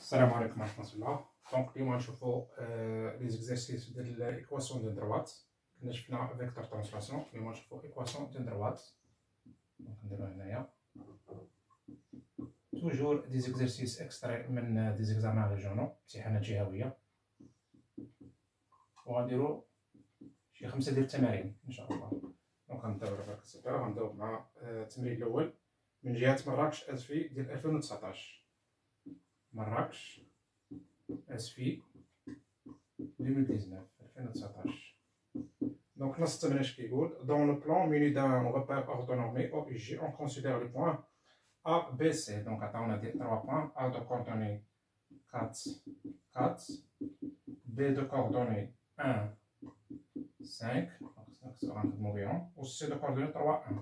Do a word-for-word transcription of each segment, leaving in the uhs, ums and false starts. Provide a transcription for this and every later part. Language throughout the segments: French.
السلام عليكم ورحمة الله. دونك اليوم غنشوفو لي زيكزارسيس ديال ليكواسيون ديال دروات. كنا شفنا فيكتور ترانسلاسيون، اليوم غنشوفو ايكواسيون ديال دروات. دونك نديرو هنايا توجور دي زيكزارسيس اكستري من دي زيكزامان ريجيونو، امتحانات جهوية، وغنديرو شي خمسة ديال التمارين ان شاء الله. دونك غنبداو برك الصباح، غنبداو مع التمرين الاول من جهة مراكش اسفي ديال ألفين وتسعطاش. مراكش اسفي ألفين وتسعطاش. Donc نص التمرين اش كيقول: dans le plan muni d'un repère orthonormé O I G, on considère les points A, B, C. Donc attends, on a dit trois points: A de coordonnées quatre, quatre, B de coordonnées un, cinq, donc cinq sera un mauvais, ou C de coordonnées trois, un.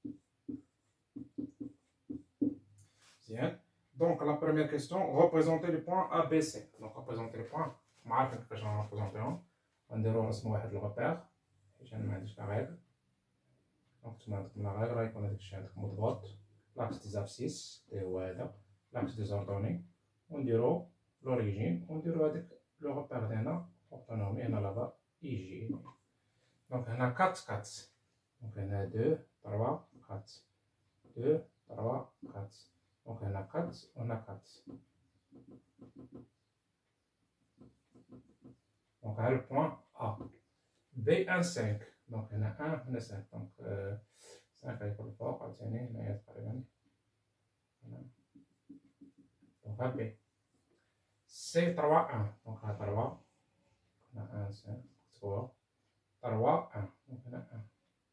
Bien. Donc la première question, représenter les points A, B, C. Donc représenter les points, معرفين كيفاش غنريبريزونتيهم. غنديرو رسمو واحد الغوبير حيت انا معنديش لا ريغل. دونك نتوما عندكم لا ريغل، غيكون هداك الشيء عندك مضبوط. لاكس دي زابسيس اللي هو هذا، لاكس دي زوردوني، ونديرو لوريجين، ونديرو هذاك لو غوبير ديالنا اوتونومي هنا لابا اي جي. دونك هنا أربعة أربعة، دونك هنا اثنين ثلاثة أربعة، اثنين ثلاثة أربعة. Donc on a quatre, on a quatre. Donc on a le point A. B un, cinq. Donc on a un, on a cinq. Donc euh, cinq avec le fort, attendez, là il y a pas de donc A B. C trois, un. Donc on a trois. On a un, cinq, trois. trois, un. Donc on a un.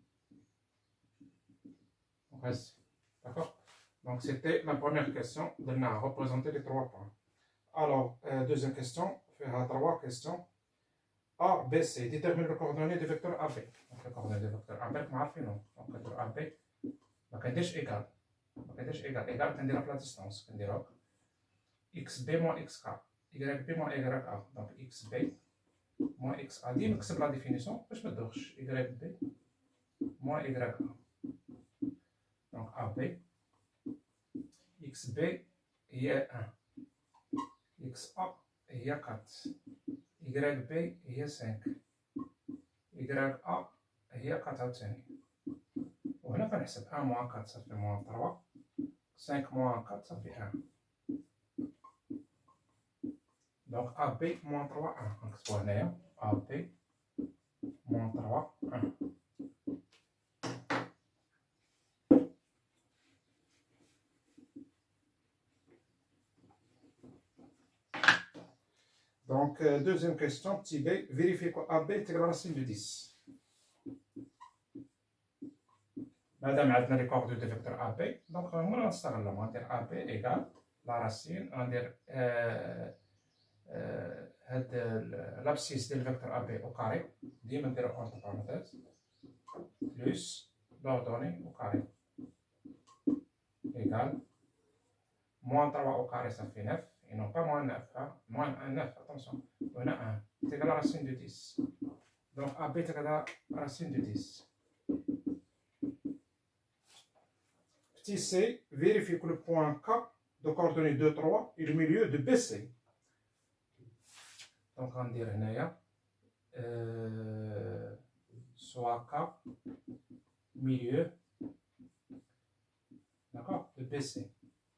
Donc reste. D'accord? Donc c'était la première question, de représenter les trois points. Alors, euh, deuxième question, faire trois questions. A, B, C, détermine le coordonnée du vecteur A B. Donc le coordonnée du vecteur A B, comme on non. Donc le vecteur A B, donc on dit égal. Donc on dit égal, égal, on dit la distance. On dit X B moins X A, Y B moins Y A. Donc X B moins X A. Dis-moi que c'est la définition, je me douche. Y B moins Y A. Donc A B. X B il y a un, X A il y a quatre, Y B il y a cinq, Y A il y a quatre. On va faire un moins quatre, ça fait moins trois, cinq moins quatre, ça fait un. Donc A B moins trois, un. Donc c'est pour A B moins trois, un. Donc, euh, deuxième question, petit b, vérifiez que A B est égal à la racine de dix. Madame a donné les coordonnées du vecteur A B, donc on va dire A B égale la racine, on va dire euh, euh, l'abscisse du vecteur A B au carré, dit on dire entre parenthèses, plus l'ordonnée au carré, égale moins trois au carré, ça fait neuf. Et non pas moins neuf, hein? Moins un, neuf, attention, on a un, c'est égal à la racine de dix. Donc A B est égal à la racine de dix. Petit c, vérifiez que le point K de coordonnées deux, trois est le milieu de B C. Donc on va dire euh, soit K, milieu, d'accord, de B C.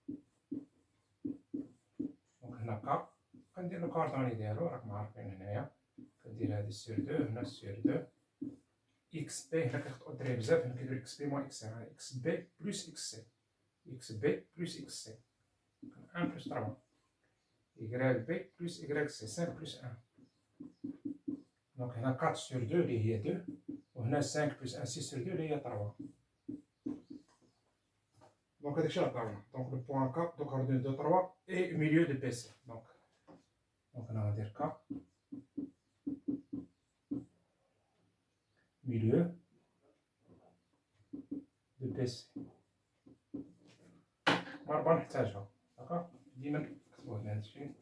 هنا K كندير لو كوردوني ديالو راكم عارفين هنايا، كندير هادي سير دو هنا سير دو. إكس بي هنا كيخطئو الدراري بزاف، هنا كيدير إكس بي موان إكس سي، إكس بي بلس إكس سي، إكس بي بلس إكس سي، واحد بلس ثلاثة، إكغيك بي بلس إكغيك سي، خمسة بلس واحد. دونك هنا أربعة سير دو اللي هي اثنين، وهنا خمسة بلس واحد ستة سير دو اللي هي ثلاثة. Donc, c'est ça. Donc, le point K de coordonnées de trois est au milieu de B C. Donc, donc on va dire K, milieu de B C. On va نحتاجها. D'accord? ديما نكتبوا هنا هادشي.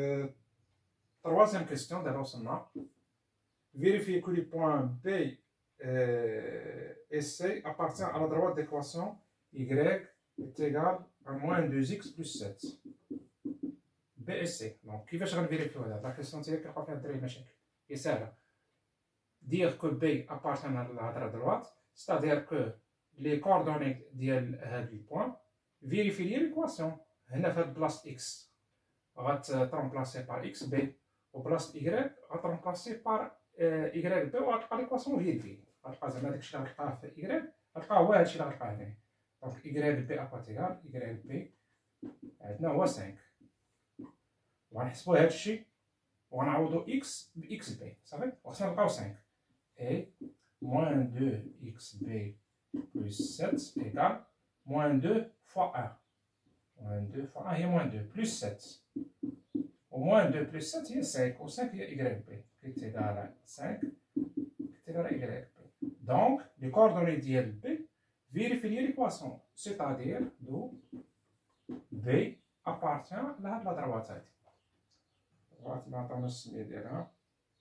Troisième question, d'abord, c'est vérifier que les points B euh, et C appartient à la droite d'équation y est égal à moins deux x plus sept. B et C. Donc, كيفاش غنفيريفيو هذا؟ لا كيسيون تاعي كيلقاو فيها الدراري مشاكل. هي ساهلة. Dire que B appartient à la droite, c'est-à-dire que les coordonnées ديال هاد البوان vérifient l'équation. هنا في هاد بلاصة x غترمبلاسي بار x b وبلاصة y غترمبلاسي بار y b وغتلقى ليكواسيون فيريفي. غتلقى زعما داكشي اللي غتلقاه في y غتلقاه هو هادشي اللي غتلقاه هنا. دونك y b اكواتيغال y b عندنا هو خمسة. وغنحسبو هادشي وغنعوضو x ب xb صافي وخصنا نلقاو خمسة. et moins deux x b plus sept égale moins deux fois un. moins deux fois un هي moins deux plus sept. و moins deux plus sept هي cinq. و cinq هي y b qui est égal à cinq qui est égal à y b. Donc les coordonnées ديال b vérifient l'équation, c'est-à-dire d'où b appartient لهاد لا droite هادي. droite اللي عطاونا السمية ديالها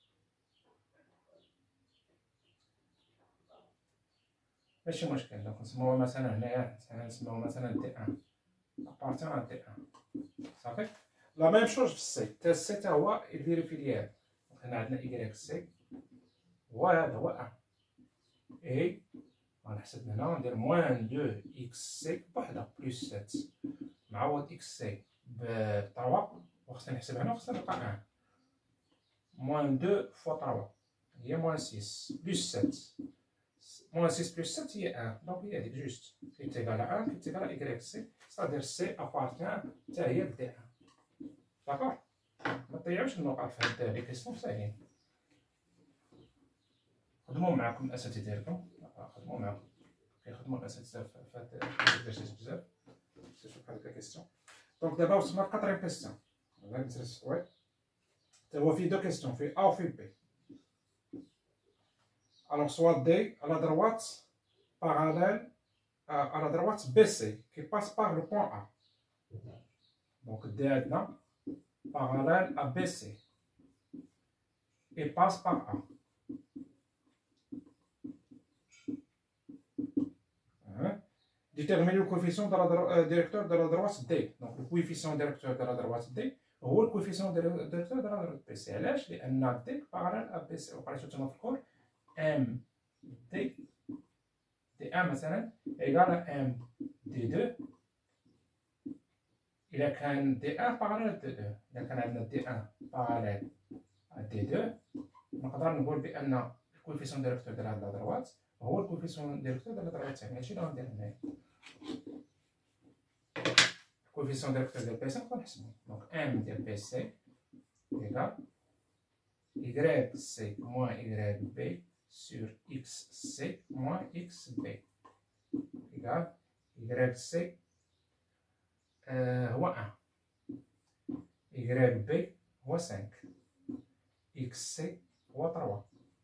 ماشي مشكل. دونك نسموها مثلا هنايا نسموها مثلا دي ان appartient à دي ان صافي. لا ميم شوز في السي تا السي تا هو الفيريفي ديالو. هنا عندنا ايكغيك سي وهذا هو ان اي غنحسب هنا ندير موان دو اكس سي بوحدها بلوس سبعة نعوض اكس سي ب ثلاثة وخصني نحسب هنا وخصني نلقى ان موان دو فوا ثلاثة هي موان ستة بلوس سبعة moins six plus sept هي un. Donc هي هذيك جوست qui est égal à un qui est égal à y c. c'est-à-dire c appartient حتى هي ل دي ان. داكوغ. ما تضيعوش النقاط في هاد لي كيسيون ساهلين. خدمو معاكم الاساتذه ديالكم. خدمو معاكم. كيخدمو الاساتذه في هاد ليكزارسيس بزاف. شوف بحال هكا كيسيون. دونك دابا وصلنا لكاتريام كيسيون. غادي نترس وي. تا هو فيه دو كيسيون فيه A وفيه B. Alors, soit D à la droite parallèle à, à la droite B C qui passe par le point A. Donc D là, parallèle à B C et passe par A. Hein? Déterminer le coefficient de la, euh, directeur de la droite D. Donc le coefficient directeur de la droite D هو le coefficient directeur de la droite B C. علاش؟ لأن D parallèle à B C. وقريتو تما في الكور. M D D un مثلا égale à M D deux. إذا كان D un parallèle à D deux. إذا كان عندنا D un parallèle à D deux نقدر نقول بأن الكوفيسيون ديريكتور ديال هاد لا دروات هو الكوفيسيون ديريكتور ديال لا دروات الثانية. هادشي اللي غندير هنايا. الكوفيسيون ديريكتور ديال بي سي نقدر نحسبو. دونك M ديال بي سي égale Y C moins Y B sur xc moins xb égale yc euh, هو un yb هو cinq xc هو ثلاثة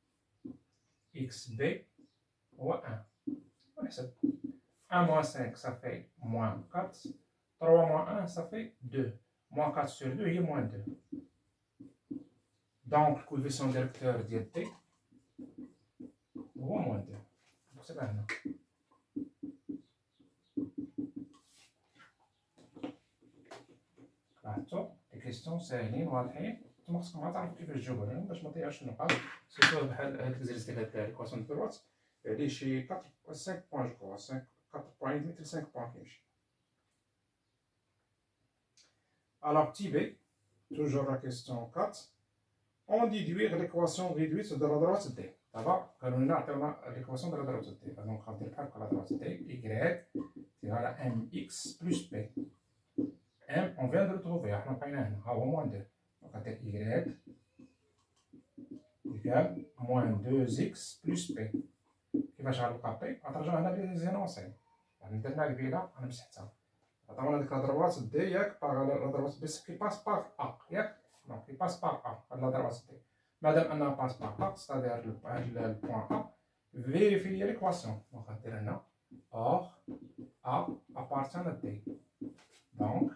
xb هو un. ونحسب un moins cinq ça fait moins quatre, trois moins un ça fait deux, moins quatre sur deux هي moins deux. Donc le coefficient directeur ديال D هو موان دو. نكتبها هنا. لاحظتو لي كيسيون ساهلين واضحين. نتوما خصكم غير تعرفو كيفاش تجاوبو عليهم باش متضيعوش النقاط. سيرتو بحال هاد ليكزارسيس ديال هاد ليكواسيون دو دروات عليه شي أربعة خمسة بوان جو كوا خمسة أربعة بوان ودمي حتى خمسة بوان كيمشي. Alors petit b, toujours la question quatre. On déduire l'équation réduite de la droite D. D'abord, quand on a l'équation de la droite D, donc on va dire que la droite D, Y égale à mx plus b. M, on vient de le trouver, on a au moins deux. Donc on va dire Y égale moins deux x plus b. Qui va changer le p? On va les énoncer. On va dire que là, on a mis ça. On a dit que la droite D, par la droite B qui passe par A. Donc, il passe par A, à la droite D. Madame Anna passe par A, c'est-à-dire le, le point A, vérifier l'équation. Donc, on va dire là, or, A appartient à D. Donc,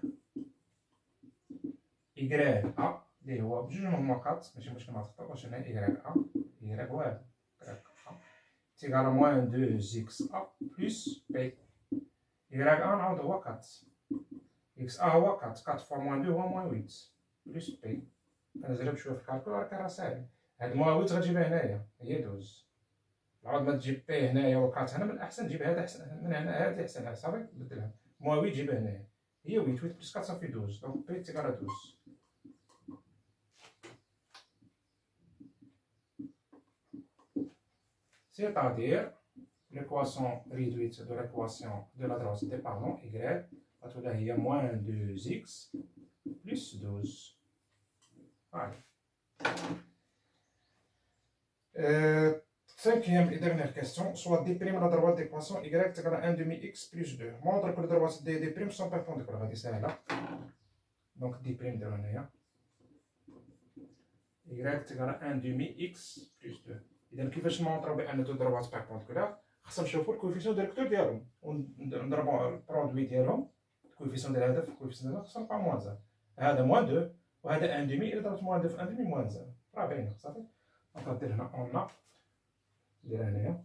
Y A, D هو بجوج من الموقات، ماشي مشكل ما تخطأوش هنا Y A، Y هو Y A est égal à moins deux x a plus b. Y a نعوض هو أربعة. x a هو أربعة. أربعة fois moins deux هو moins huit. plus b. كنجرب شوية في الكالكول راه راه ساهل. هاد moins huit غتجيبها هنايا هي دوز. عاود ما تجيب بي هنايا و أربعة هنا، من الأحسن تجيب هذا أحسن من هنا، هادي أحسن صافي بدلها. moins huit تجيبها هنايا هي huit. huit plus quatre ça fait douze. donc b est égal à douze. C'est-à-dire l'équation réduite de l'équation de la droite dépendant y, il y a moins deux x plus douze. Voilà. Euh, cinquième et dernière question. Soit d' la droite d'équation y égale à un demi x plus deux. Montre que les droites d, d' sont perpendiculaires. C'est là. Donc d' de l'année. y égale à un demi x plus deux. إذا كيفاش نمونطرو بأن دو ضربات بيربونديكولار؟ خاصنا نشوفو الكوفيسيون ديريكتور ديالهم ونضربو البرودوي ديالهم. الكوفيسيون ديال هذا في الكوفيسيون ديال هذا خاصها نلقاو موان زان. هذا موان دو وهذا ان دومي. إلا ضربت موان دو في ان دومي موان زان راه باينة صافي. دونك غدير هنا أون ندير هنايا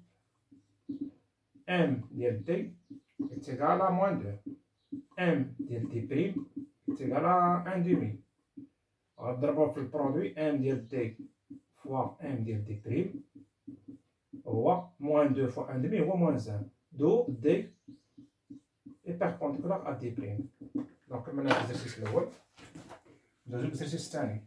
ام ديال دي إتيكال ا موان دو. ام ديال دي بريم إتيكال ا ان دومي. غنضربو في البرودوي ام ديال دي فوا ام ديال دي بريم هو موان deux fois un demi هو موان un. دو دي est perpendiculaire à d prime. donc كملنا الإكزرسيس الأول. ندوزو الإكزرسيس الثاني.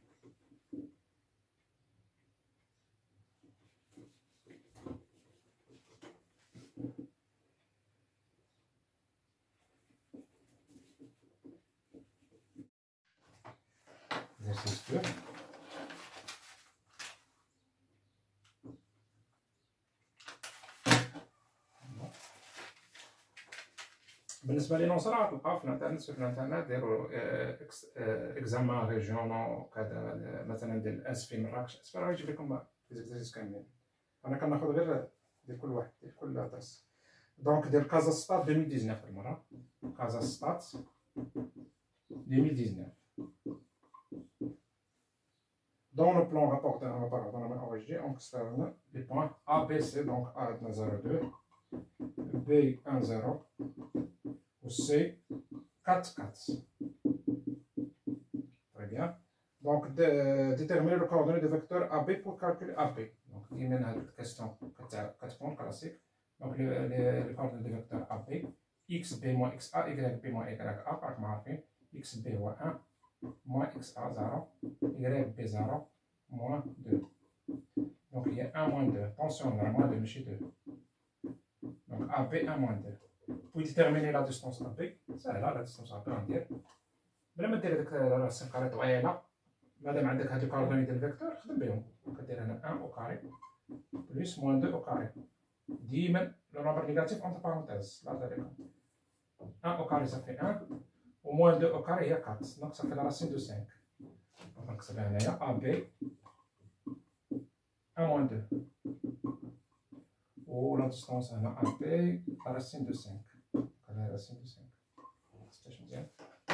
إكزرسيس deux. بالنسبه لي نصرا تلقاو في الانترنت في الانترنت ديروا اكزامان ريجيونال كذا مثلا ديال اسفي مراكش اسفي راه يجيب لكم ليزيكزارسيس كاملين. انا كناخذ غير ديال كل واحد ديال كل درس. دونك ديال كازا ستات ألفين وتسعطاش المره كازا ستات ألفين وتسعطاش. Dans le plan rapporté dans le paramètre enregistré, on observe les points A, B, C, donc A est zéro deux, B un zéro, ou C quatre quatre. Très bien. Donc, de, déterminer le coordonnée du vecteur A B pour calculer A B. Donc, il y a une question quatre points classique. Donc, les, les, les coordonnées du vecteur A B, X B moins X A, Y B moins Y A, par exemple, X B moins un, moins X A zéro, Y B zéro, moins deux. Donc, il y a un moins deux. Attention, on a moins deux, mais deux. Donc, A B un moins deux. Pour déterminer la distance A B, c'est là la distance A B, on dit. بلا ما دير هذاك الرسم كاري طويله، مادام عندك هاد الكوردوني ديال الفيكتور خدم بهم. كدير هنا واحد او كاري بلس موان اثنين او كاري. ديما لو نومبر نيجاتيف اونتر بارونتيز لا طريقه. واحد او كاري صافي واحد وموان اثنين او كاري هي أربعة. دونك صافي لا راسين دو خمسة. دونك نكتبها هنايا ا بي واحد موان اثنين. و لا ديستونس هنا ا بي لا راسين دو خمسة. هذا راسين دو خمسة. ستاش مزيان.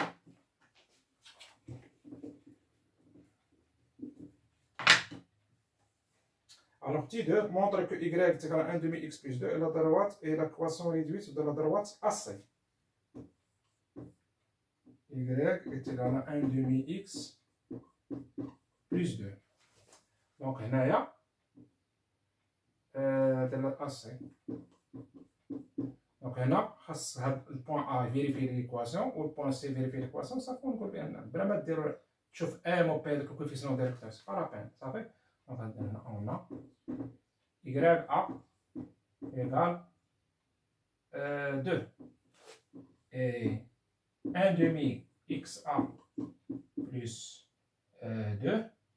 Alors, T deux montre que y est égal à un demi x plus deux et la droite est l'équation réduite de la droite A C. Y est égal à un demi x plus deux. Donc, هنايا de la A C. Donc, هنا خاص هاد البوان A vérifier l'équation و البوان C vérifier l'équation صافي نقول بأن بلا ما دير تشوف M و P دوك الكوفيسيون ديريكتور سي با لا بين صافي. Donc, on a y a égale euh, deux et un demi xa plus euh, deux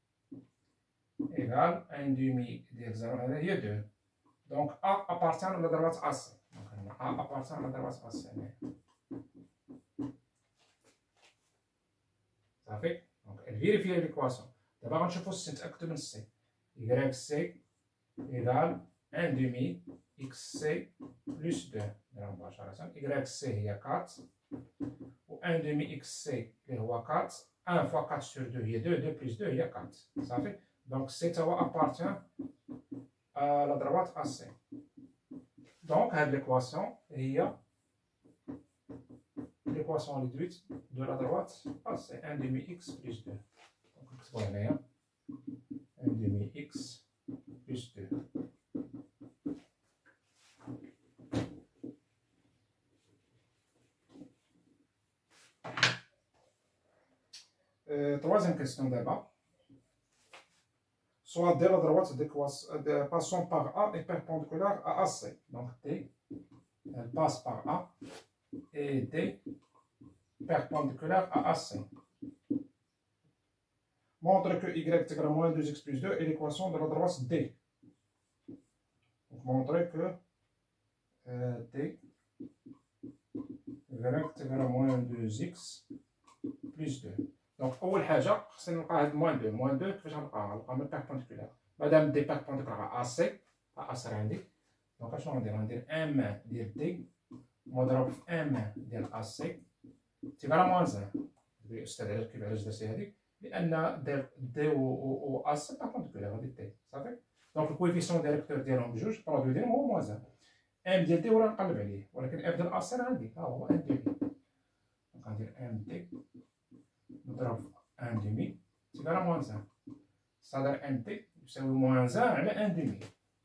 égale un demi d'examen il y a deux. Donc A appartient à la droite A C. Donc A appartient à la droite A C. Ça fait donc elle vérifie l'équation. D'abord on cherche si c'est acte de C. yc égale un demi xc plus deux. yc هي quatre و un demi xc اللي هو quatre. un fois quatre sur deux هي deux. deux plus deux هي quatre. صافي. Donc C توا appartient à la droite A C. Donc, l'équation est l'équation réduite de la droite, ah, c'est un demi x plus deux. Donc, voilà, un demi x plus deux. Euh, troisième question d'abord. Soit D la droite de passant par A est perpendiculaire à A C. Donc D, elle passe par A et D perpendiculaire à A C. Montre que y est égal à moins deux x plus deux est l'équation de la droite D. Donc montrer que euh, D y est égal à moins deux x plus deux. Donc, أول حاجة خصنا نلقى هاد موان دو، موان دو كيفاش غنلقاها؟ غنلقاها من بيربونديكولار، مادام دي بيربونديكولار على سي، على سي عندي، دونك اشنو غندير؟ غندير ام ديال دي مضروب في ام ديال ا سي تيبقى موان زان. الأستاذ علاش كيف علاش درتي هاديك؟ لأن دي و ا سي بيربونديكولار هادي دي، صافي؟ دونك الكويفيسيون ديريكتور ديالهم بجوج، البرودوي ديالهم هو موان زان. ام ديال دي ولا نقلب عليه، ولكن ام ديال ا سي راه عندي، ها هو ام ديال دي. دونك غندير ام دي نضرب ان ديمي تيبقى موان زان، صادر ان دي يساوي موان زان على ان ديمي.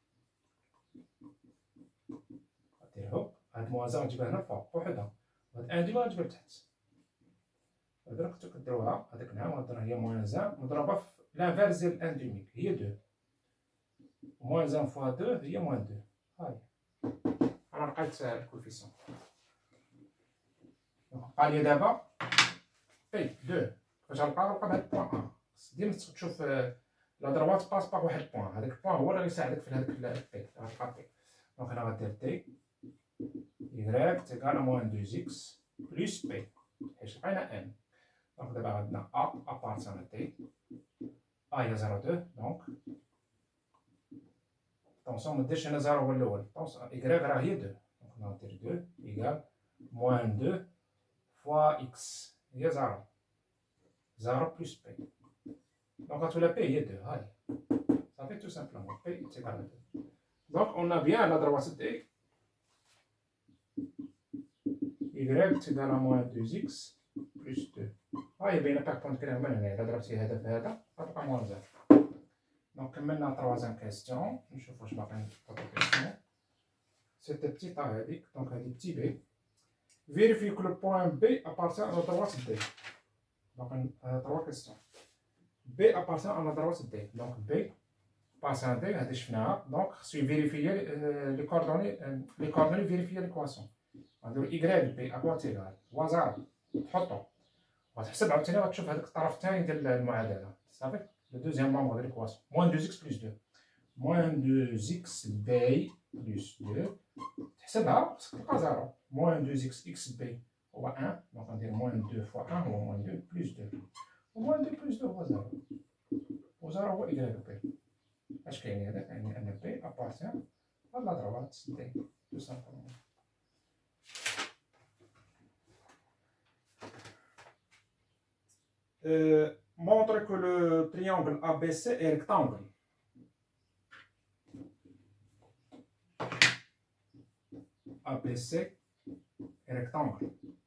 غدير هوب، هاد موان زان غتجيبها هنا فوق بوحدها، وهاد ان ديمي غتجيبها لتحت. هادا كنتو كديروها هاديك نعم غدير هي موان زان مضروبة في لانفيرس ديال ان ديمي هي دو. موان زان فوا دو هي موان دو. هاهي أنا لقيت الكوفيسيون. بقى لي دابا بي دو. فاش غنلقى غنلقى بهاد بوان أ. ديما تشوف لا دروات باس باغ واحد بوان، هذاك البوان هو اللي غيساعدك في هذاك البي، غتلقى بي. دونك هنا غدير دي إيكغيك تيكال موان دو إكس بلوس بي، حيت لقينا إن. دونك دابا عندنا أ أبارتيان دي، أ هي زيرو دو، دونك طونسون مديرش هنا زيرو هو الأول، طونسون إيكغيك راه هي دو، دونك غندير دو إيكال موان دو فوا إكس هي زيرو. زيرو بلس بي. Donc, entre la P et deux, allez. Ça fait tout simplement P est égal à deux. Donc, on a bien la droite D. Y est égal à moins deux x plus deux. Ah, il y a bien la perpendiculaire, mais la droite هذا في هذا غتبقى moins zéro. Donc, كملنا la troisième question. نشوف واش باقي d'autres questions. C'était petit A هذيك, donc هذه petit B. Vérifie que le point B appartient à la droite D. Donc, euh, trois questions. B appartient à la droite D. Donc, B passe à D, هذه شفناها. Donc, خصو يفيريفيي لي كوردوني لي كوردوني فيريفيي ليكواسيون. غنديرو Y B أكوا تيغال هو زيرو، تحطو وتحسب عاوتاني غتشوف هذاك الطرف الثاني ديال المعادلة، صافي؟ لو دوزيام مومبر ديال ليكواسيون. موان دو إكس بلس دو. موان دو إكس B بلس دو. تحسبها خصك تلقى زيرو. موان دو إكس إكس B هو واحد، دونك غندير موان دو فوا واحد هو موان دو بلس دو. وموان دو بلس دو هو زيرو. وزيرو هو إكغيك بي. اش كاين هذا؟ يعني ان بي ابارتيان à la droite D, tout simplement. Euh, montre que le triangle A B C est rectangle. A B C est rectangle.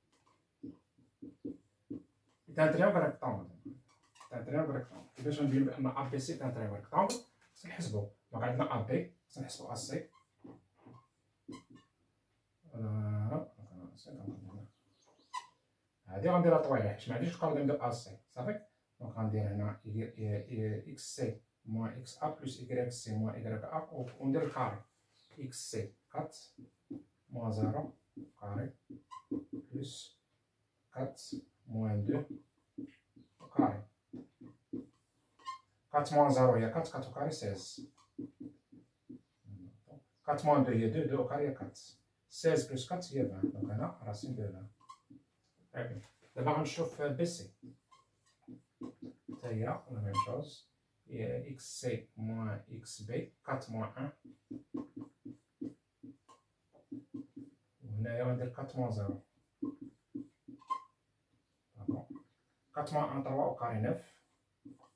C'est un triangle rectangle. C'est un triangle rectangle. كيفاش نبين بأن A B C est un triangle rectangle؟ خصنا نحسبو. دونك عندنا A B، خصنا نحسبو A C. هادي غنديرها طويلة حيت معنديش القاعدة ندير A C، صافي؟ دونك غندير هنا إكس سي موان إكس A بلس إكغيك سي موان إكغيك A وندير الكاري. إكس سي أربعة موان زيرو كاري بلس أربعة موان اثنين كاري. أربعة موان زيرو هي أربعة، أربعة كاري ستة. أربعة موان اثنين هي اثنين، اثنين كاري هي أربعة. ستة بلس أربعة هي عشرين، دونك هنا راسين دو عشرين. اوكي، دابا غنشوف بي سي. حتى هي لا ميم شوز، هي إكس سي موان إكس بي، أربعة موان واحد. وهنايا غندير أربعة موان زيرو. داكور، أربعة موان واحد ثلاثة وكاري تسعة.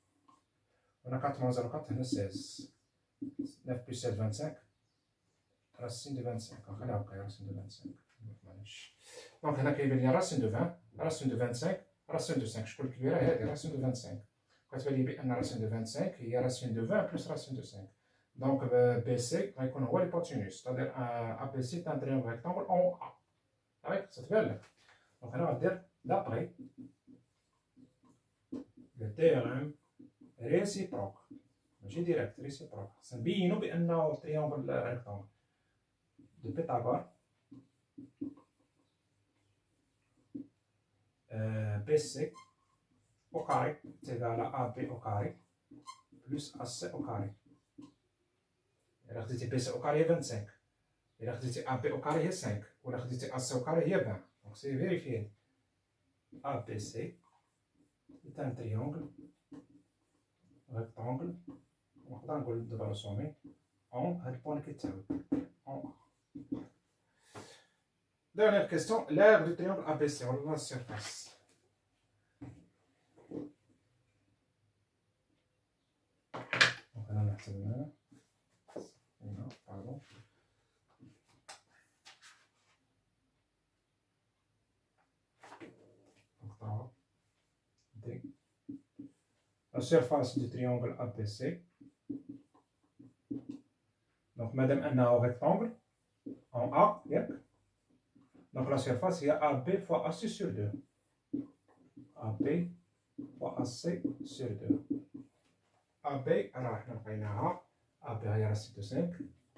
هنا أربعة موان زيرو أربعة هنا ستة. تسعة بلس سبعة خمسة وعشرين. racine de vingt-cinq. نخليها هكا racine de vingt-cinq. معليش. دونك هنا كيبان لي racine de vingt, racine de vingt-cinq, racine de cinq. شكون الكبيرة هادي racine de vingt-cinq. كتبان لي بأن racine de vingt-cinq هي racine de vingt plus racine de cinq. Donc B C غيكون هو l'hypoténuse. C'est-à-dire A B C est un triangle rectangle en A. صافي تتبان لك. دونك هنا غدير d'après le théorème réciproque. ماشي ديريكت ريسيبروك. خصنا نبينو بأنه triangle rectangle de Pythagore. B C au carré est égal à A B au carré plus A C au carré. إلا خديتي B C au carré هي vingt-cinq. إلا خديتي A B au carré هي cinq. وإلا خديتي A C au carré هي vingt. Donc c'est vérifié. A B C est un triangle rectangle. نقدر نقول دابا رسومي أون هاد البوان كيتساوي أون. Dernière question, l'aire du triangle A B C, on voit la surface. Donc on a la surface. Non, pardon. Donc D. La surface du triangle A B C. Donc madame un rectangle en A, yep. Donc la surface, il y a A B fois A C sur deux. A B fois A C sur deux. A B, alors on a A B هي racine de cinq.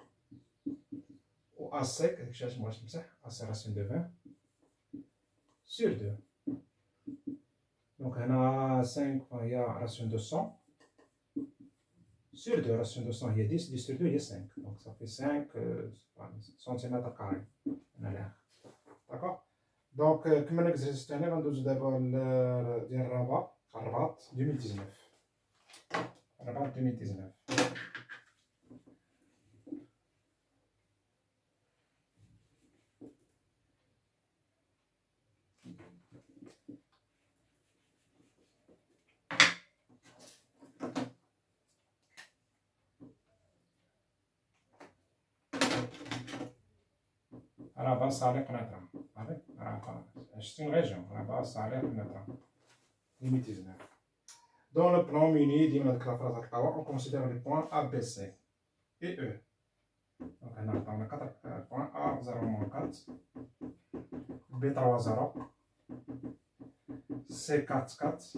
Ou A C, quelque chose, moi je me sais, A C racine de vingt sur deux. Donc on a cinq, il y a racine de cent sur deux. Racine de cent, il y a dix, dix sur deux, il y a cinq. Donc ça fait cinq euh, centimètres carrés. On a l'air. D'accord. Donc كما l'exercice تاعنا غندوزو دابا ديال الرباط الرباط deux mille dix-neuf. الرباط deux mille dix-neuf. رباط صالح نطرة. C'est une région, là-bas, ça a l'air de deux mille dix-neuf. Dans le plan muni, on considère les points A, B, C et E. Donc, on a quatre points A, zéro, quatre, B, trois, zéro, C, quatre, quatre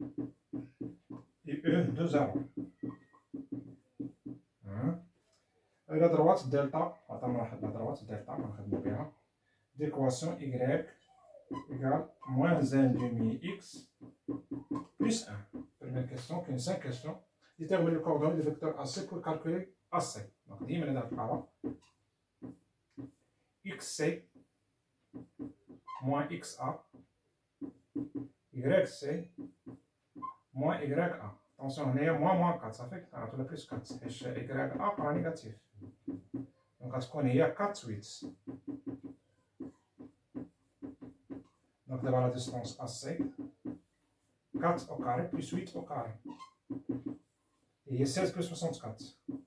et E, deux, zéro. Et la droite delta, la droite delta, d'équation Y égale moins un demi x plus un. Première question, qu'une cinq questions. Détermine le coordonnée du vecteur A C pour calculer A C. Donc, dis maintenant dans xc moins xa yc moins ya. Attention, on est moins moins quatre, ça fait qu'on a plus quatre. Et ya par négatif. Donc, on connaît quatre, huit. Donc, d'abord la distance A C, quatre au carré plus huit au carré. Et il y a seize plus soixante-quatre.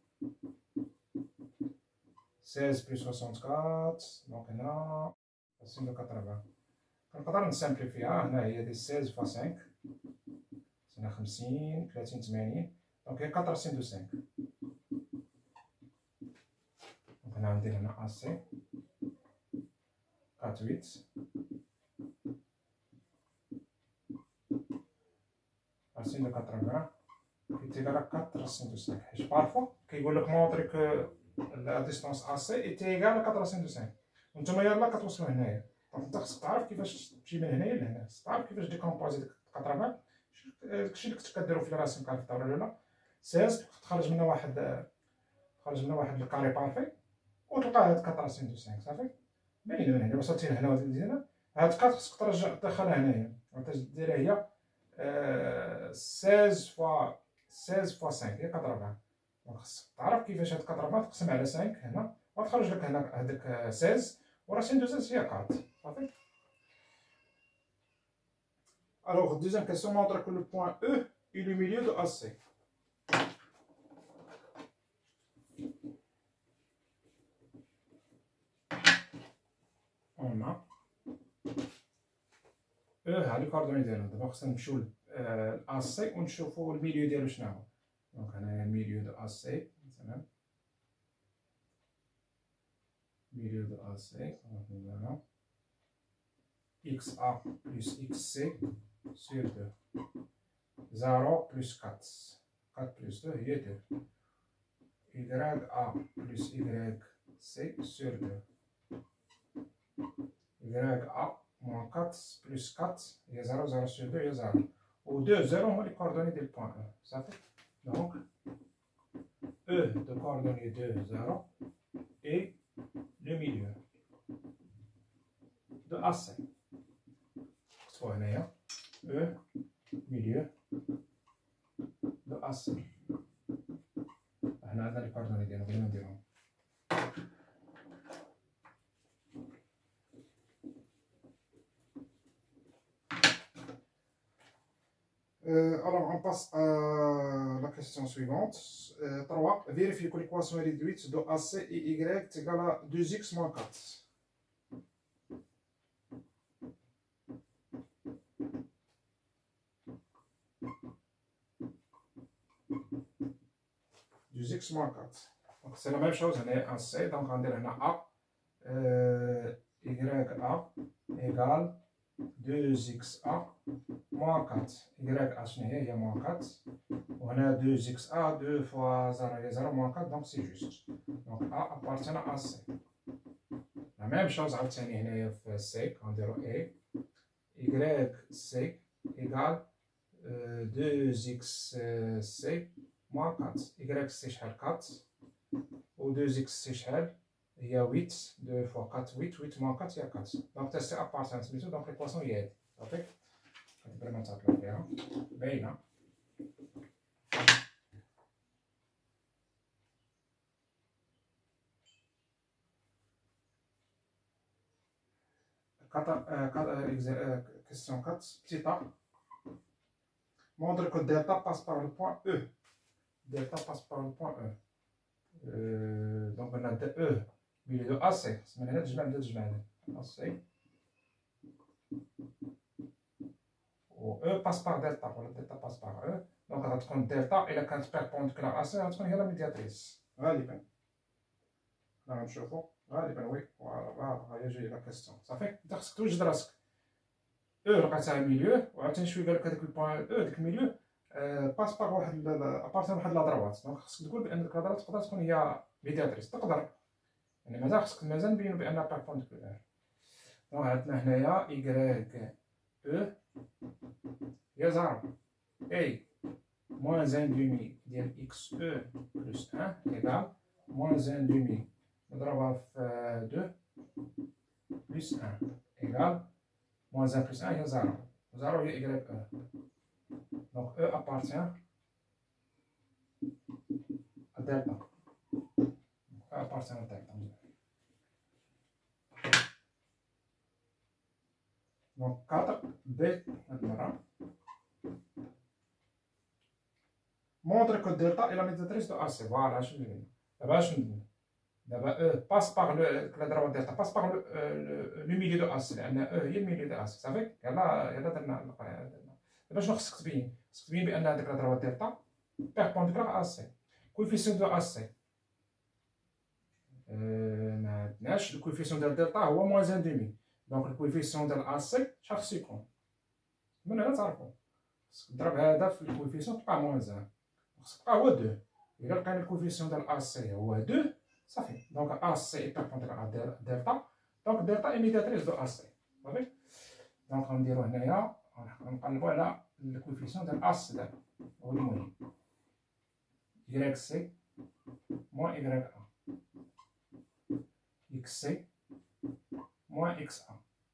seize plus soixante-quatre, donc on a racine de quatre-vingts. Donc, on va simplifier. Il y a des seize fois cinq. C'est خمسين, ثلاثين, ثمانين. Donc, il y a quatre racines de cinq. Donc, on a un délai A C. quatre, huit. Racine de quatre-vingts est égale à quatre racines de cinq. Et parfois, il va vous montrer que la distance A C est égale à quatre racines de cinq. Donc, tu vas كتوصلوا هنايا. Donc, tu تعرف كيفاش تمشي من هنايا لهنا. تعرف كيفاش ديكومبوزي ديك quatre-vingts. داكشي اللي كنتو كديرو في الرسم كان في الدوره الاولى. seize تخرج منها واحد تخرج منها واحد الكاري بارفي وتلقى هاد quatre racines de cinq. صافي باين من هنا وصلتي لهنا وزيدتي هنا. هاد quatre خصك ترجع تدخلها هنايا. وتديرها هي seize fois seize fois cinq هي quatre-vingts. دونك خصك تعرف كيفاش هاد quatre-vingts تقسم على cinq هنا وتخرج لك هنا هاداك seize وراسين دو seize هي quatre. صافي. Alors, deuxième question montre que le point E est le milieu de A C. اه ها لي كوردوني ديالهم. دابا خصنا نمشيو ل سي ونشوفو الميليو ديالو شنو هو. دونك هنايا الميليو دو سي مثلا، milieu de A C, voilà, x A plus x C sur deux, zéro plus quatre, quatre plus deux, il y a deux, y A plus y C sur deux, y A moins quatre plus quatre, il y a zéro, zéro sur deux, il y a zéro. Ou deux, zéro, on va les coordonnées du point un. Ça fait donc E de coordonnées deux, zéro et le milieu de A C. soit هنايا E milieu de A C. هنا عندنا لي كوردوني ديالهم بغينا نديرهم. Euh, alors on passe à la question suivante. Euh, trois. Vérifier que l'équation réduite de A C et Y est égale à deux x moins quatre. deux x moins quatre. Donc c'est la même chose, on est en C, donc on dirait A, euh, Y A égale deux x A moins quatre. Y A il y a moins quatre. On a deux x A, deux fois zéro, il y a zéro moins quatre, donc c'est juste. Donc A appartient à C. La même chose à obtenir في C, on dirait A, Y C égale euh, deux x C moins quatre. Y C شحال quatre, ou deux x C شحال il y a huit, deux fois quatre, huit, huit moins quatre, il y a quatre. Donc C appartient, donc l'équation y est. Ok? Vraiment ça peut faire. Bien. Question quatre, petit a. Montre que delta passe par le point E. Delta passe par le point E. Euh, donc on a E, milieu de A C. C'est maintenant de جمع de جمع A C. E passe par delta, ou delta passe par E. Donc on va prendre delta et la carte perpendiculaire à C, on va prendre la médiatrice. غالبا. Là نشوفوا غالبا oui. Voilà, هي la question. Ça fait que خصك توجد راسك. E لقيتها ميليو وعاوتاني شويه قال لك هذاك البوان E داك الميليو باس باغ واحد ابارتان واحد لادروات. دونك خصك تقول بان ديك لادروات تقدر تكون هي ميدياتريس تقدر. يعني مازال خصك مازال نبينو بانها بيربونديكولار. دونك عندنا هنايا Y E هي زيرو. A moins un demi ديال إكس E plus un égale moins un demi نضربها في deux plus un égale moins un plus un هي زيرو. زيرو هي Y E. Donc E appartient à delta. E appartient à delta. Donc quatre B maintenant. Montre que delta est la médiatrice de A C. Voilà, je l'ai dit. D'abord, je l'ai dit. D'abord, E passe par le, la droite delta passe par le, euh, le, le milieu de A C. لأن E هي الميليو de A C. Ça fait يلا يلا درنا القراية درنا. دابا شنو خصك تبين؟ خصك تبين بأن هذيك لا droite delta perpendiculaire à C. Coefficient de A C. ما عندناش الكويفيسيون ديال دلتا هو موان ان دومي. دونك الكويفيسيون ديال A C شحال خصو يكون؟ من هنا تعرفو. خصك تضرب هذا في الكويفيسيون تبقى موان ان. خصك تبقى هو دو. إلا لقينا الكوفيسيون ديال A C هو دو صافي. دونك A C est perpendiculaire à delta. دونك دلتا est médiatrice de A C. صافي. دونك غنديرو هنايا غنقلبو على الكوفيسيون ديال A C دابا هو المهم. Y C moins Y A. X C moins X A.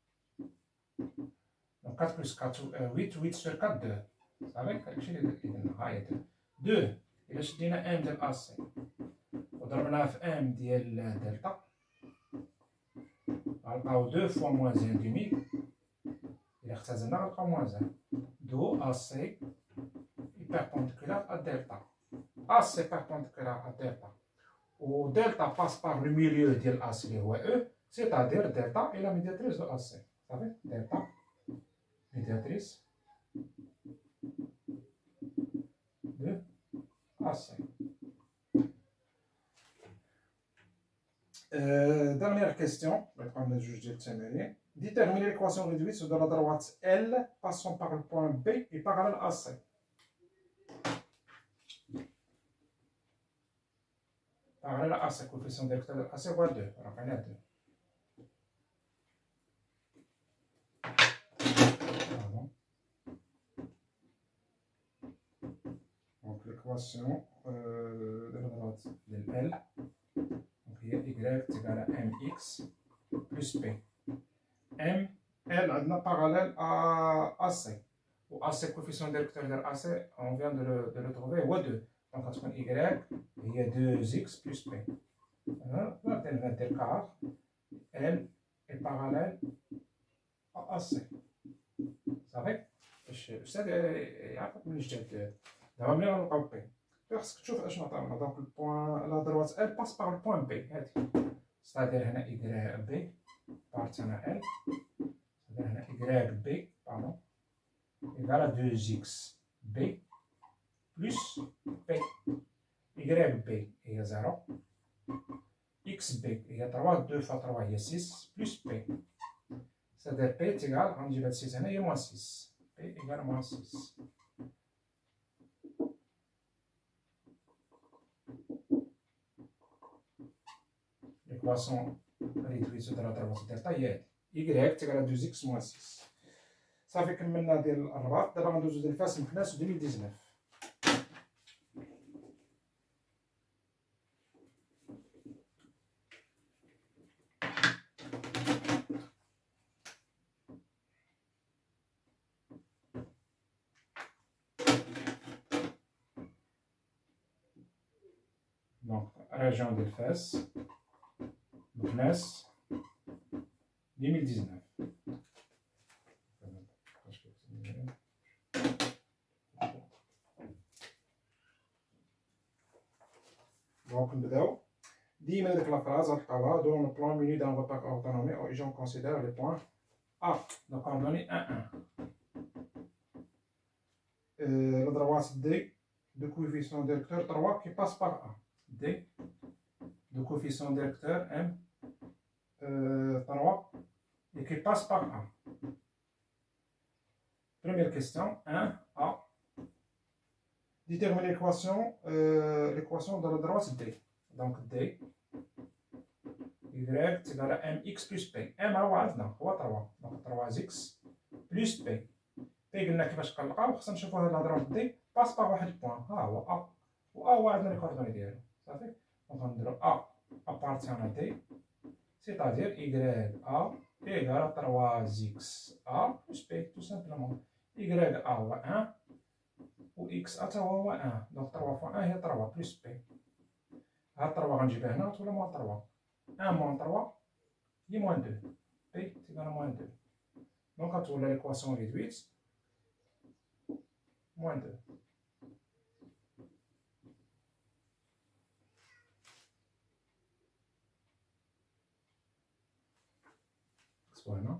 Donc quatre plus quatre, euh, huit, huit sur quatre, deux. Ça va quelque chose de deux. Et là, je dis un de A C. وضربناها في M ديال delta. غنلقاو deux fois moins un demi. إلا اختزلنا غنلقاو moins un. d'où A C est perpendiculaire à delta. A C perpendiculaire à delta. Ou delta passe par le milieu de A C ou E, c'est-à-dire delta est la médiatrice de A C. Vous savez, delta médiatrice de A C. Euh, dernière question, on va prendre le juge de Tséméry. Déterminer l'équation réduite de la droite L passant par le point B et parallèle à C. Parallèle à C, coefficient directeur de A C égale deux. Alors, on est à deux. Pardon. Donc, l'équation euh, de la droite de L. Donc, il y a y est égal à mx plus p. M, L, on a parallèle à A C. Ou A C, coefficient directeur de A C, on vient de le, de le trouver, ou deux. Donc, quand on y, il y a deux x plus p. Là, on a l'interquart. L est parallèle à A C. صافي؟ باش يعرفك من جديد. دابا ملي غنلقاو بي. خاصك تشوف اش نعطيونا. دونك البوان لا دروات ال باس باغ البوان بي هادي. ستادير هنا y بي بارتنا ال. ستادير هنا y بي باردون. égal à deux x b plus p. y b هي zéro. x b هي trois. deux fois trois هي six plus p. C'est-à-dire P est égal, on dit que six est moins six. P égale à moins six. L'équation réduite de la droite delta y est y est égal à deux x moins six. Ça fait que maintenant, on va faire le phase en deux mille dix-neuf. Donc, région de Fès, Meknès, deux mille dix-neuf. Donc, nous dix minutes de la phrase, dans le plan menu d'un repas ordonné, on considère les points A. Donc, on donne un, un. Euh, la droite D, de coefficient directeur trois qui passe par A. D, de coefficient directeur M, euh, trois, et qui passe par A. Première question, un, A. Déterminer l'équation euh, l'équation de la droite D. Donc D, Y est égal à mx plus P. M عوضنا هو trois. Donc trois x plus P. P قلنا كيفاش كنلقاو خصنا نشوفو هاد لا droite D passe par واحد البوان. ها هو A. و A هو عندنا لي كوردوني ديالو. صافي. Donc غنديرو A appartient à D. C'est-à-dire Y A égale à trois x A plus P, tout simplement. Y A هو un. و x A هو un. Donc trois fois un هي trois plus P. هاد trois غنجيبها هنا وتولي موان trois. un moins trois هي moins deux. P est égal à moins deux. Donc غتولي l'équation réduite moins deux. Voilà.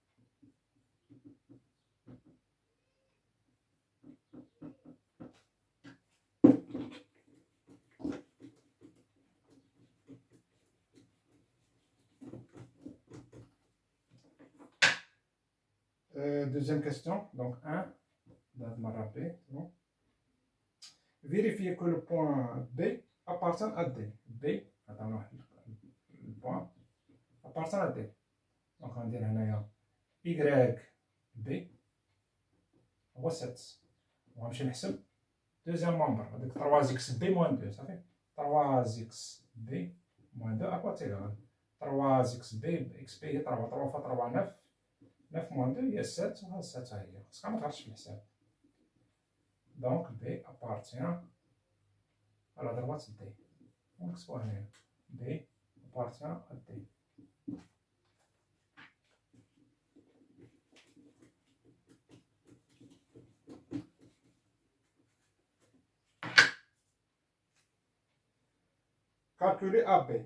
Euh, deuxième question, donc un, d'Admara B, bon. Vérifiez que le point B appartient à D. B, attends, le point appartient à D. Donc on va dire Y B هو sept. وغنمشي نحسب deuxième membre, avec trois x B moins deux, ça fait trois x B moins deux à quoi c'est égal? trois x B, x B هي trois, trois fois trois neuf, neuf moins deux هي sept, وها sept هي خاصك ما تعرفش في الحساب. Donc B appartient à la droite D. Donc c'est هنا B appartient à D. Calculer A B.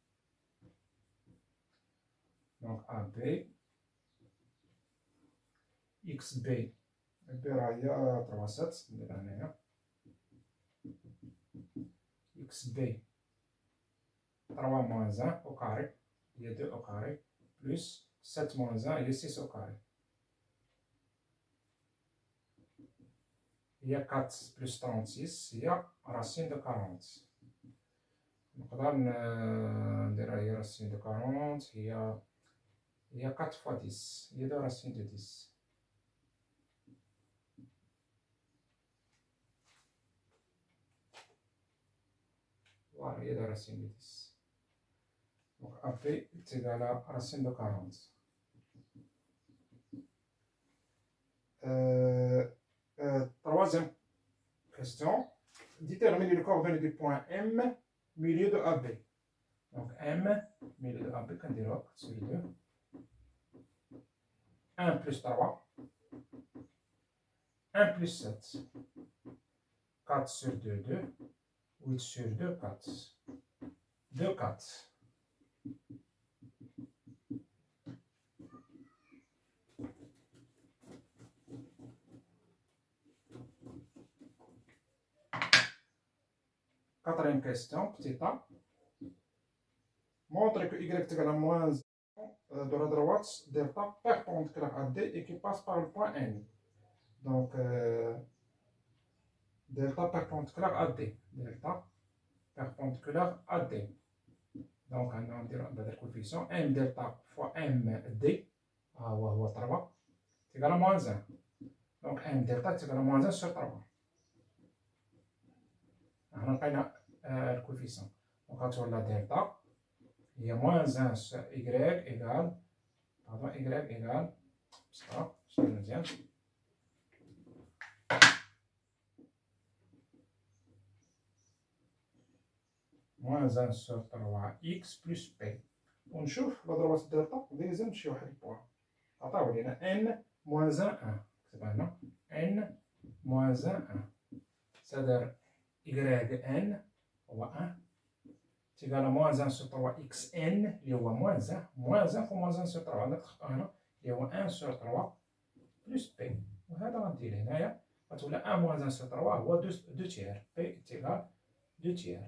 Donc A B, إكس بي بي راه هي تروا سات نديرها هنايا إكس بي تروا موان زان أو كاري هي دو أو كاري بلس سات موان زان هي سيس أو كاري هي كات بلس ترونت سيس هي راسين دو كارونت. نقدر نديرها هي راسين دو كارونت هي هي كات فوا ديس هي دو راسين دو ديس فوالا هي دو راسين دو ديس. دونك أ بي تيغال راسين دو كارونت. Troisième question, déterminer les coordonnées du point M, milieu de A B. Donc M, milieu de A B, qu'on dira sur deux. un plus trois, un plus sept, quatre sur deux, deux, huit sur deux, quatre, deux, quatre. Quatrième question, petit a. Montre que y égale à moins de la droite delta perpendiculaire à D et qui passe par le point N. Donc, euh, delta perpendiculaire à D. Delta perpendiculaire à D. Donc, on va dire le coefficient M delta fois M D, ah, ou, ou trois, c'est égal à moins un. Donc, M delta c'est égal à moins un sur trois. On a le coefficient. Donc, on a delta. Il y a moins un sur y égale, pardon, y égale, ça, c'est le deuxième. Moins un sur trois, x plus p. On chauffe la droite delta, deuxième chez le point. Attends, on a n moins un, un. C'est pas non? N moins un, un. C'est-à-dire yn, on va un. C'est égal à moins un sur trois xn, il y a moins un, moins un fois moins un sur trois, il y a un sur trois plus p. وهذا غندير هنايا غتولي un moins un sur trois هو deux tiers, p est égal deux tiers.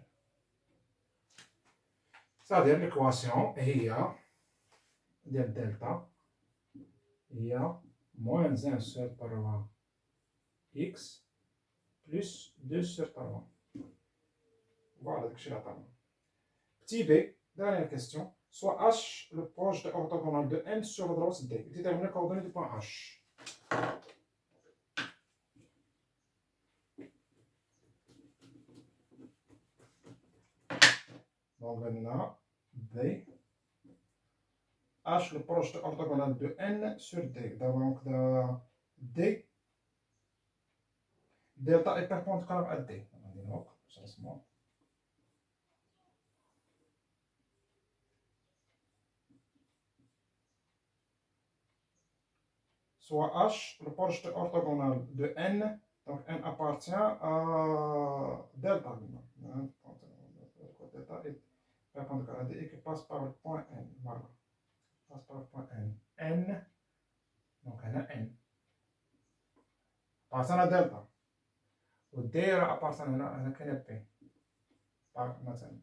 C'est-à-dire l'équation هي ديال دلتا هي moins un sur trois x plus deux sur trois. Voilà داكشي اللي عطانا. Petit b, dernière question. Soit h le proche de orthogonal de n sur la droite d. Déterminer les coordonnées du point h. Donc maintenant, b. H le proche de orthogonal de n sur d. Donc d. Delta est perpendiculaire à d. Donc, soit h le proche de orthogonal de n, donc n appartient à delta. Delta est perpendiculaire à d et qui passe par le point n. Voilà. Passe par le point n. N, donc on a n. Appartient à delta. Ou d appartient à p. Par مثلا.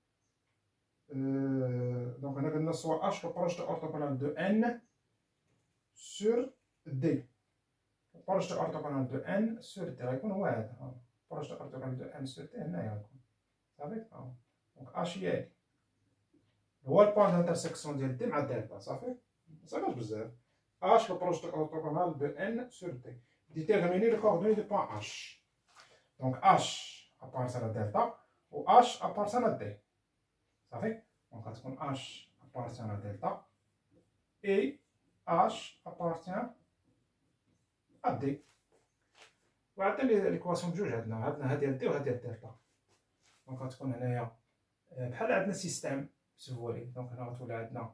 Donc on a soit h le proche de orthogonal de n sur d. Le proche de orthogonal de n sur d غيكون هو هذا. proche de orthogonal de n sur d هنايا غيكون. صافي؟ دونك h هي هادي. هو البوان دانترسيكسيون ديال d مع دلتا صافي؟ مصافيش بزاف. h le proche de orthogonal de n sur d. Déterminer les coordonnées du point h. Donc h appartient à delta ou h appartient à d. صافي؟ دونك غتكون h appartient à delta et h appartient à d. وعطيني ليكواسيون بجوج عندنا عندنا هادي ديال دي وهادي ديال دلتا. دونك غتكون هنايا بحال عندنا سيستيم سيفولي. دونك هنا غتولي عندنا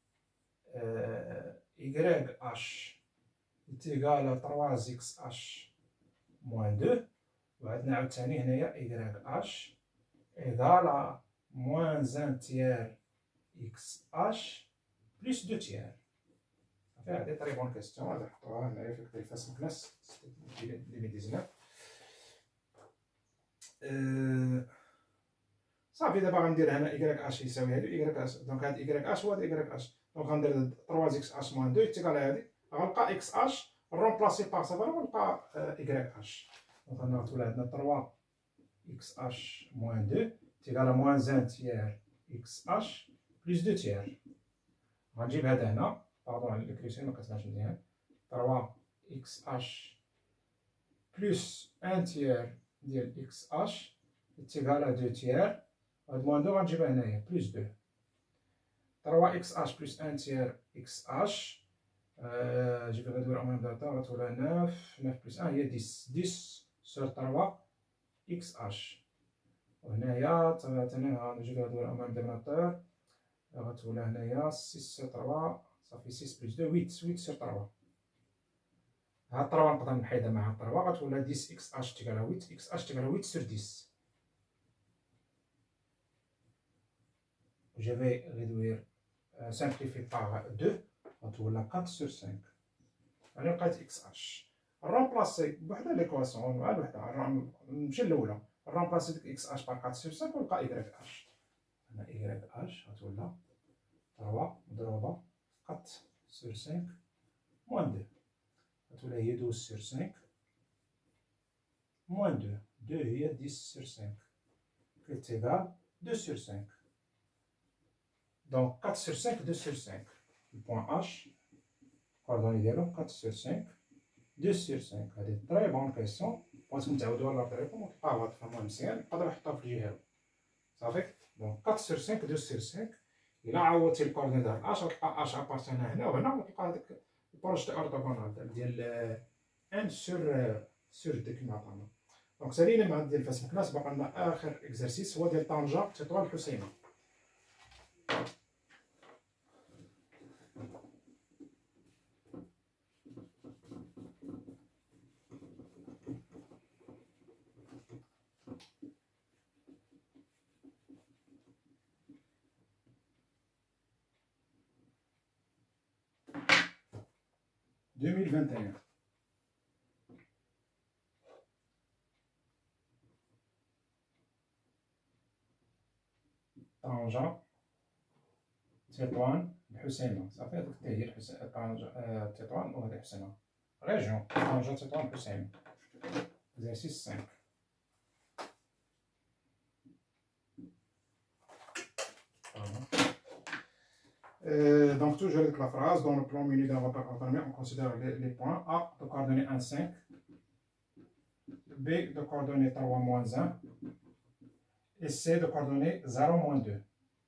y h est égal à trois x h moins deux. وعندنا عاوتاني هنايا y h égal à moins un tiers x h plus deux tiers. صافي هادي طري بون كيستيون غادي نحطوها هنايا في الفاس مكناس ألفين وتسعطاش. أه صافي دابا غندير هنا إيكغيك أش يساوي هادي إيكغيك أش، دونك هاد إيكغيك أش هو هاد إيكغيك أش، دونك غندير ثلاثة إكس أش موان اثنين تيكال هادي، غنلقى إكس أش نرومبلاسي باغ صافي غنلقى إيكغيك أش، دونك غنولي عندنا ثلاثة إكس أش موان اثنين تيكال موان واحد تيار إكس أش بلس اثنين تيار. غنجيب هذا هنا باردون على الكريسيون مكتبانش مزيان، ثلاثة إكس أش بلس واحد تيار ديال إكس أش تيكال اثنين تيار، هاد موان اثنين غنجيبها هنايا بلس اثنين، ثلاثة إكس أش بلس واحد تيار إكس أش جيب غندير أمام داتا غتولي تسعة، تسعة بلس واحد هي عشرة، عشرة سور ثلاثة إكس أش، وهنايا ثاني نجيب غندير أمام ديناتور غتولي هنايا ستة سور ثلاثة صافي ستة بلس اثنين ثمانية، ثمانية سور ثلاثة، هاد ثلاثة نقدر نحيدها مع ثلاثة غتولي عشرة إكس أش تيكال ثمانية، إكس أش تيكال ثمانية سور عشرة. Je vais réduire, euh, simplifier par deux, غتولي أربعة sur خمسة. أنا لقيت إكس أش، نرومبلاسي بوحدة ليكواسيون مع الوحدة، نمشي للأولى، نرومبلاسي ديك إكس أش بار أربعة sur خمسة ونلقى إيكغيك أش. هنا إيكغيك أش غتولي ثلاثة مضروبة في أربعة sur خمسة موان اثنين، غتولي هي اثناش sur خمسة موان اثنين، اثنين هي عشرة sur خمسة كتيكال اثنين sur خمسة. Donc quatre sur cinq, deux sur cinq. Le point H, coordonnée ديالو quatre sur cinq, deux sur cinq. هذه تري بون كيسيون، بغيتكم تعاودوها الله يطيركم وتلقاوها تفهموها مزيان، تقدروا تحطوها في الجهة صافي. دونك quatre sur cinq, deux sur cinq. إلا عوضتي الكوردوني ديال H غتلقى H أبارتينا هنا وهنا، وغتلقى هذاك البروجتي أورتوغونال ديال واحد sur sur deux كيما عطانا. دونك سالينا مع ديال الفاس مكناس، باقا لنا آخر إكزرسيس هو ديال طنجة تطوان الحسيمة. deux mille vingt et un. طنجة تطوان الحسيمة صافي، هاديك حتى هي الحسيمة طنجة تطوان وهادي الحسيمة ريجيون طنجة تطوان الحسيمة. إكزرسيس خمسة. Euh, donc toujours avec la phrase, dans le plan menu d'un repère autonomie, on considère les, les points A de coordonnées un, cinq, B de coordonnées trois, moins un, et C de coordonnées zéro, moins deux.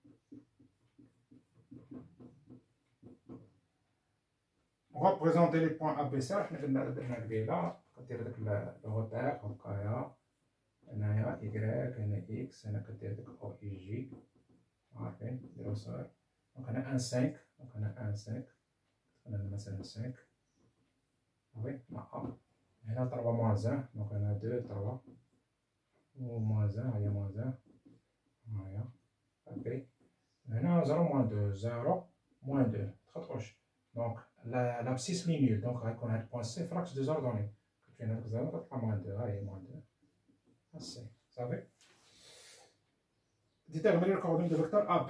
On va présenter les points A, B, C, on va درنا قبيله كدير داك لو repère هكايا، هنايا Y، هنا X، هنا كدير داك O I J، عارفين ديرو صغير. Donc on a un cinq, donc on a un cinq, on a مثلا cinq, oui, on a trois moins un, donc on a deux, trois, ou moins un, il y a moins un, voilà, ok, on a zéro moins deux, zéro moins deux, très proche, donc l'abscisse linéaire, donc on a le point C, fraction désordonnée, puis on a zéro, moins deux, il y a moins deux, assez, ça va. Déterminer le coordonnée de vecteur A B.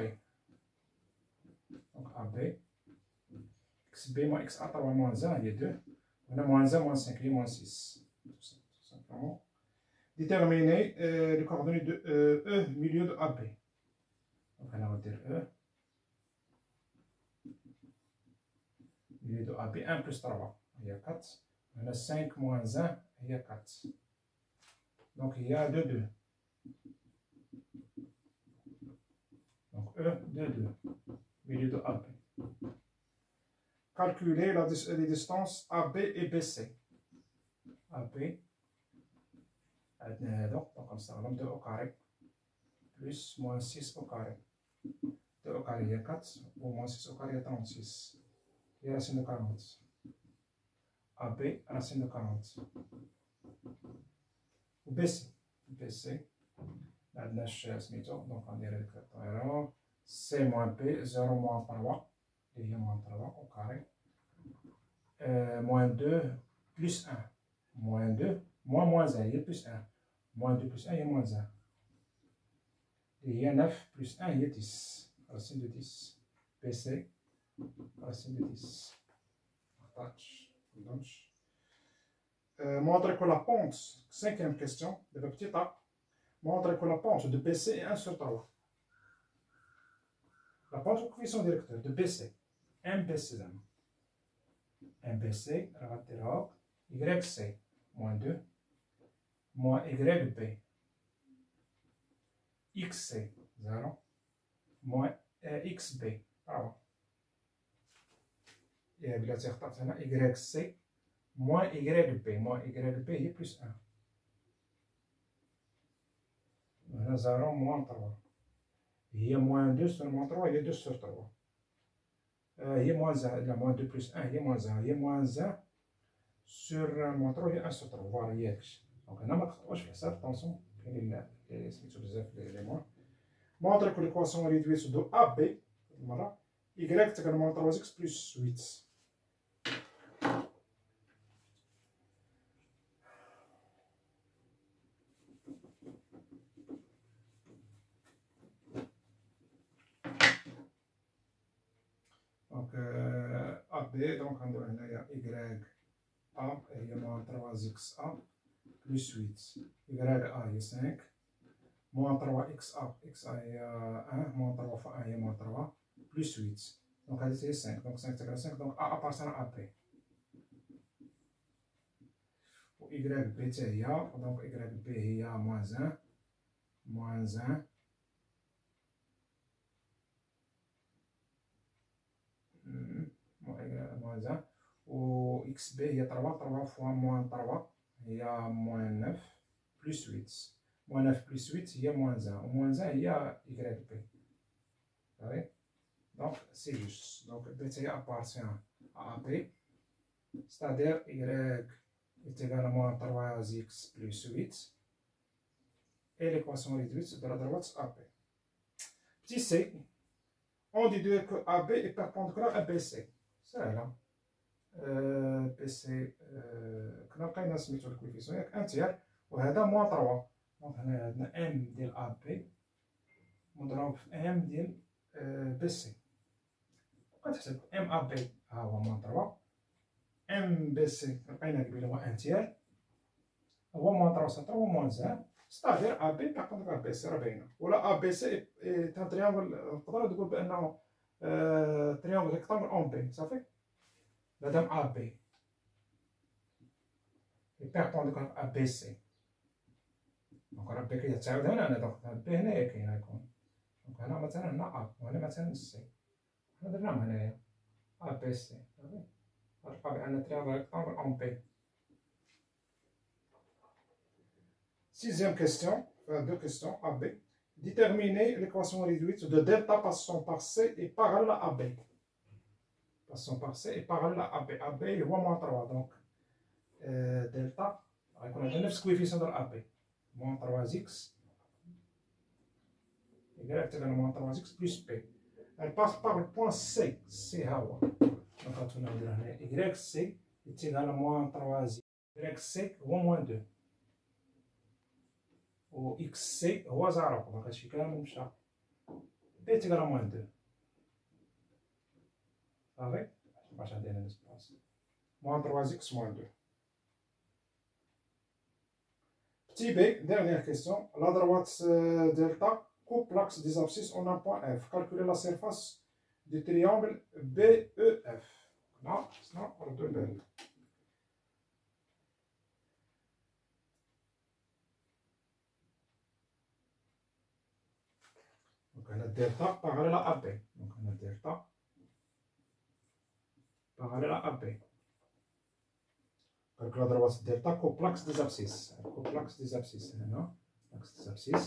Donc A B, X B moins X A trois moins un, il y a deux. On a moins un, moins cinq, il y a moins six. Tout simplement. Déterminer euh, les coordonnées de euh, E, milieu de A B. Donc on va dire E, milieu de A B, un plus trois, il y a quatre. On a cinq moins un, il y a quatre. Donc il y a deux, deux. Donc E, deux, deux. Milieu de A B. Calculer la, les distances A B et B C. A B, donc on s'enlève deux au carré, plus moins six au carré. deux au carré, il y a quatre, ou moins six au carré, il y a trente-six. Il y a racine de quarante. A B, racine de quarante. B C, B C, donc on dirait que C moins P, zéro moins trois, il y a moins trois au carré, moins deux plus un. Moins deux, moins moins un, il y a plus un. Moins deux plus un, il y a moins un. Et il y a neuf plus un, il y a dix. Racine de dix. P C, racine de dix. Partage. Euh, montre que la pente, cinquième question, de la petite A, montre que la pente de P C est un sur trois. La pente au coefficient directeur de P C, M P C, M P C, Y C, moins deux, moins Y B, X C, zéro, moins euh, X B, pardon. Et la certaine Y C, moins Y B, moins Y B, il y a plus un. Voilà, zéro, moins trois. Il y a moins deux sur moins trois, il y a deux sur trois. Euh, il y a moins un, il y a moins deux plus un, il y a moins un. Il y a moins un sur moins trois, il y a un sur trois. Voilà, il y a quelque. Donc, on a ma tâche, je fais ça, attention. Il y a les moins. Montre que l'équation réduite de A B, voilà, Y est également trois x plus huit. Donc, euh, A B, donc on a Y A, il y a moins trois x A plus huit. Y A, il y a cinq. Moins trois x A, x A, il y a un. Moins trois fois un, il y a moins trois. Plus huit. Donc, c'est cinq. Donc, cinq, c'est cinq. Donc, A appartient à A B. Pour Y B, il y a. Donc, Y B, il y a moins un. Moins un. Moins un. Au X B, il y a trois. trois fois moins trois, il y a moins neuf. Plus huit. Moins neuf plus huit, il y a moins un. Au moins un, il y a Y B. Oui. Donc, c'est juste. Donc, B T appartient à A B. C'est-à-dire, Y est égal à moins trois x plus huit. Et l'équation réduite de la droite A B. Petit c, on déduit que A B est perpendiculaire à B C. C'est là. Euh, B C, كنا لقينا سميتو الكويفيسيون ياك ان تير وهذا موان trois. دونك هنا عندنا ام ديال ا بي مضروب في ام ديال بي سي. كتحسب ام ا بي ها هو موان trois. ام بي سي لقينا قبيله هو ان تير هو موان trois سنتر هو موان واحد. ستادير ا بي باربنديكولار بي سي راه باينه. ولا ا بي سي تاع تريانغل تقدر تقول بانه تريانغل ريكتانغل اون بي صافي. مادام ا بي perpendiculaire à B C. Donc, on a B qui est تعاود هنا أنا دونك B هنايا كاين غيكون. دونك هنا مثلا هنا A وهنا مثلا C. حنا درناهم هنايا A B C. غتلقى بأن triangle rectangle en B. Sixième question, enfin deux questions A B. Déterminer l'équation réduite de delta passant par C et parallèle à B. Passant par C et parallèle à B. A B هو moins trois donc. Euh, delta غيكون عندنا نفس الكويفيسيون ديال ا بي موان trois x y تبان موان trois x بلس بي. elle passe par le point C. C ها هو دونك غتولي ندير هنا y c يتيغال موان trois y c هو موان deux و x c هو زيرو. دونك هادشي كامل مشى بي تيغال موان deux صافي. مبقاش عندي هنا نسباس موان trois x موان deux. Petit B, dernière question. La droite euh, delta coupe l'axe des abscisses en un point F. Calculez la surface du triangle B E F. Là, c'est là, on redonne. Donc, on a delta parallèle à A B. Donc, on a delta parallèle à A B. Donc, la droite delta coupe l'axe des abscisses. Coupe l'axe des abscisses. L'axe des abscisses.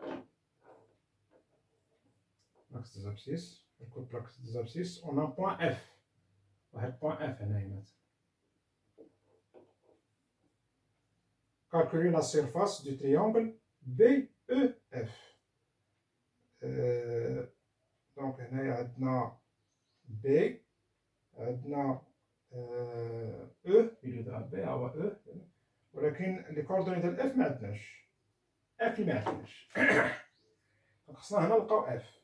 L'axe des abscisses. Coupe l'axe des abscisses. On a un point F. Un point F. Calculer la surface du triangle B E F. Euh, donc, on a B. On a او بيلو دو بي هو او، ولكن لي كوردوني ديال اف ما عندناش، اف اللي ما عندناش. دونك خصنا هنا نلقاو اف.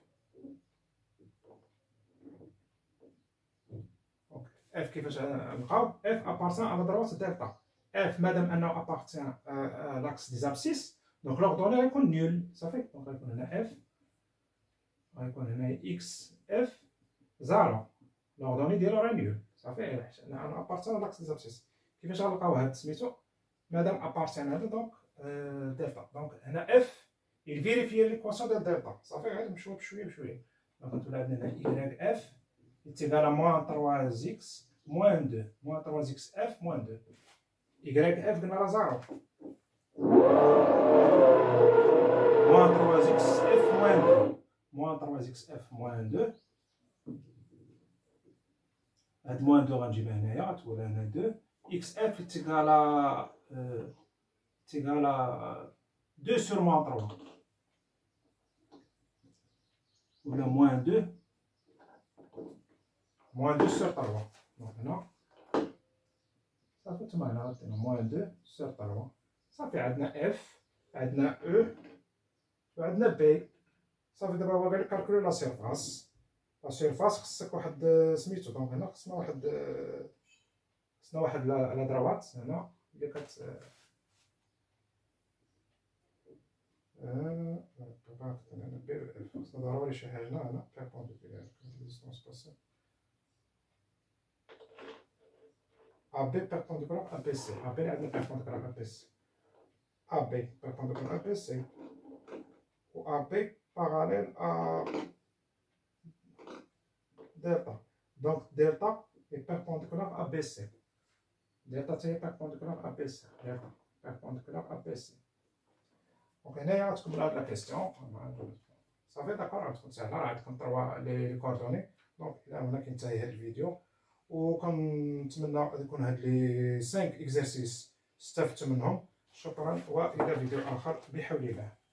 اف كيفاش نلقاو اف ابارتان على دروات دلتا. اف مادام انه ابارتان لاكس دي زابسيس دونك لوردوني غيكون نول صافي. دونك غيكون هنا اف، غيكون هنا اكس اف زيرو، لوردوني ديالو راه نول صافي، حيت انا ابارتان لاكس دي زابسيس. كيفاش غنلقاو هاد سميتو مادام ابارتان هذا دونك دلتا. دونك هنا اف يفيريفي ليكواسيون ديال دلتا صافي. غير نمشيو بشويه بشويه. دونك غتولي عندنا هنا y اف est égal à moins trois x moins deux. Moins trois x f moins deux. Y f قلنا راه زيرو. Moins trois x f moins deux. Moins trois x f moins deux. هاد moins deux غنجيبها هنايا غتولي هنا deux. x f est égal à est égal à deux sur moins trois. ولا moins deux. moins deux sur trois. Donc هنا صافي تما هنا غدينا moins deux sur trois. صافي عندنا f، عندنا e، وعندنا b. صافي دابا هو قال لك كالكولي لا سيرفاس. لا سيرفاس خصك واحد سميتو. دونك هنا خصنا واحد خصنا واحد على دروات هنا اللي كت اه طبعا هنا b و f. خصنا ضروري شي حاجه هنا بيربونديكولار ديستونس باسي A B perpendiculaire à B C. A B est perpendiculaire à B C. A B perpendiculaire à B C. Ou A B parallèle à delta. Donc delta est perpendiculaire à B C. Delta est perpendiculaire à B C. Delta perpendiculaire à B C. Donc هنا غتكمل هاد لا كيستيون صافي. داكور غتكون ساهله، راه عندكم تروا لي كوردوني. دونك الى هنا كينتهي هاد الفيديو، وكنتمنى يكون هاد لي خمسة اكزرسيس استفدتوا منهم. شكرا والى فيديو اخر بحول الله.